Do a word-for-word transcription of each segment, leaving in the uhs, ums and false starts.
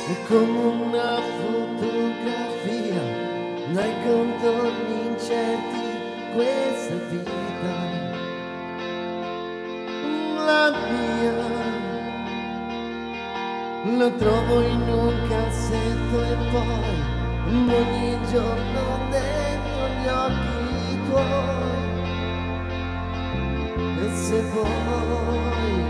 come una fotografia, dai contorni incerti questa vita, la mia, lo trovo in un cassetto e poi ogni giorno dentro gli occhi tuoi. E se vuoi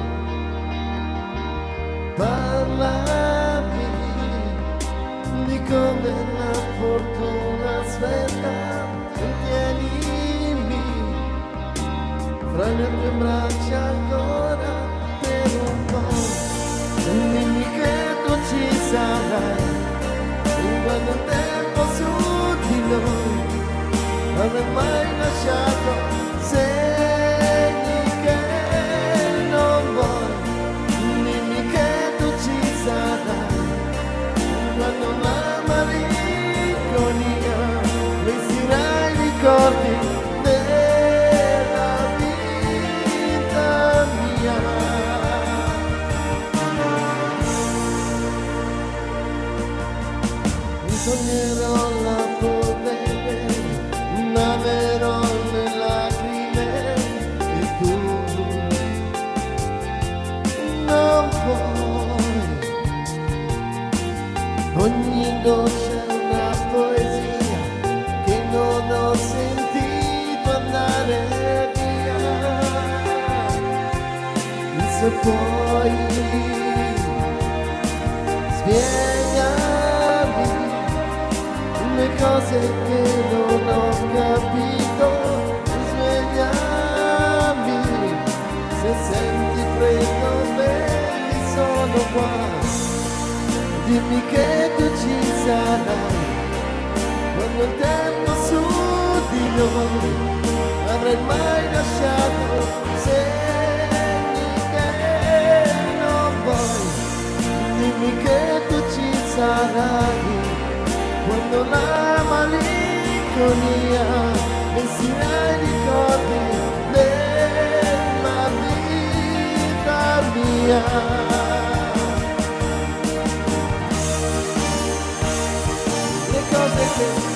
parlami di come la fortuna aspetta, tienimi fra le tue braccia ancora per un po', dimmi che tu ci sarai quando il tempo su di noi non è mai lasciato segni che non vuoi, dimmi che tu ci sarai quando la malinconia vestirà i ricordi della vita mia. Mi sognerò la polvere, naverò le lacrime e tu non puoi. Ogni dolce è una poesia che non ho sentito andare via. Se puoi spiegami le cose che non ho capito, svegliami se senti freddo, vedi sono qua. Dimmi che tu ci sarai quando il tempo su di noi avrai mai lasciato segni che non vuoi. Dimmi che tu ci sarai quando la malinconia vestirà i ricordi della vita mia. Cause